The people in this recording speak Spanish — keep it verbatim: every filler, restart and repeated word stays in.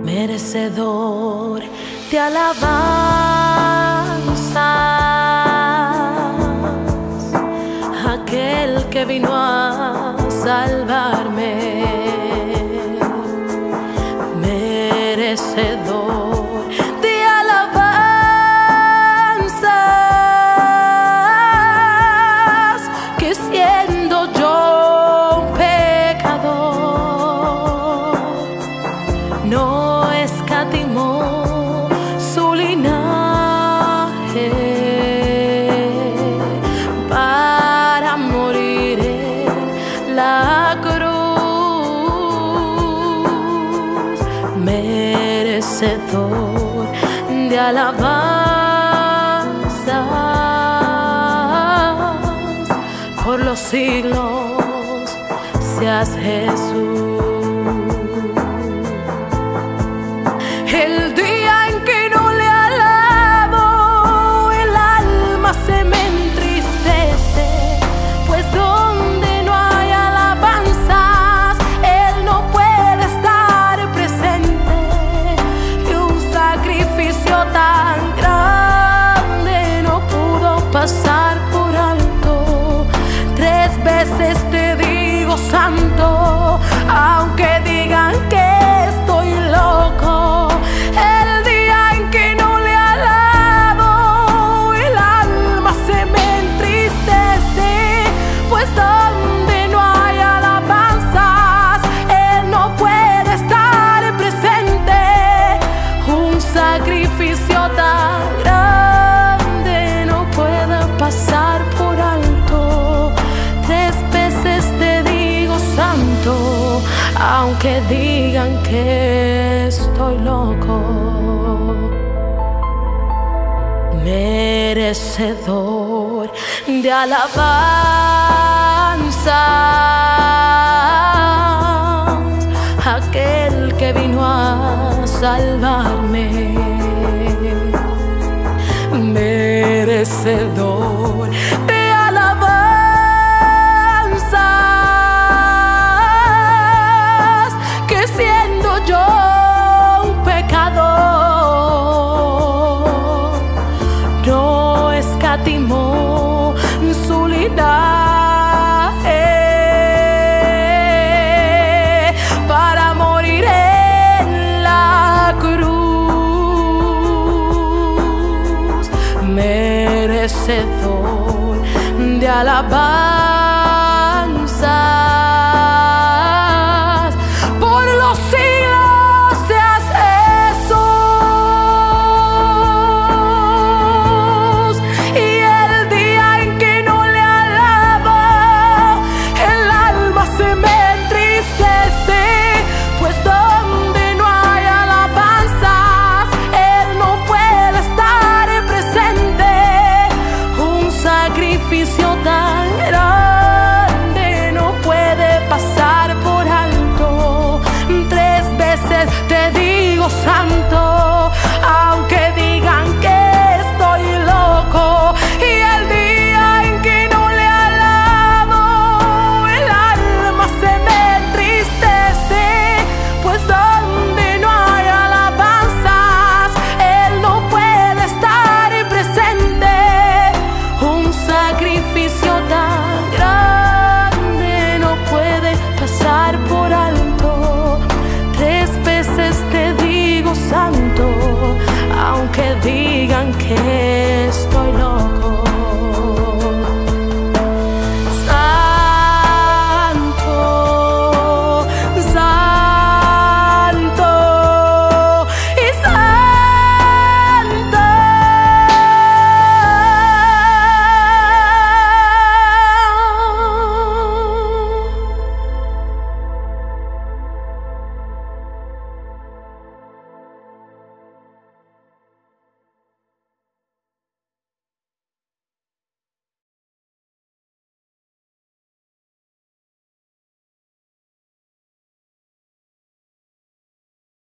merecedor de alabanzas, aquel que vino a salvarme, merecedor de alabanzas, que siendo yo un pecador, no escatimó su linaje para morir en la cruz, merecedor de alabanzas, por los siglos seas Jesús. El día en que no le alabo, el alma se me entristece, pues donde no hay alabanzas, Él no puede estar presente. Y un sacrificio tan grande no pudo pasar por alto. Tres veces te digo santo, aunque digan que estoy loco. Sacrificio tan grande no puede pasar por alto. Tres veces te digo santo, aunque digan que estoy loco. Merecedor de alabanzas, aquel que vino a salvarme, merecedor de alabanzas, que siendo yo un pecador, no escatimó su linaje para morir en la cruz, merecedor de alabanzas, por los siglos seas Jesús. Y el día en que no le alabo, el alma se me entristece, pues donde no hay alabanzas, Él no puede estar presente. Un sacrificio tan grande no puede pasar por alto. Tres veces te digo santo, aunque digan que estoy loco. Y el día en que no le alabo, el alma se me entristece, pues donde no hay alabanzas, Él no puede estar presente. Un sacrificio tan grande no puede pasar por alto. Tres veces te digo santo, aunque digan que estoy loco.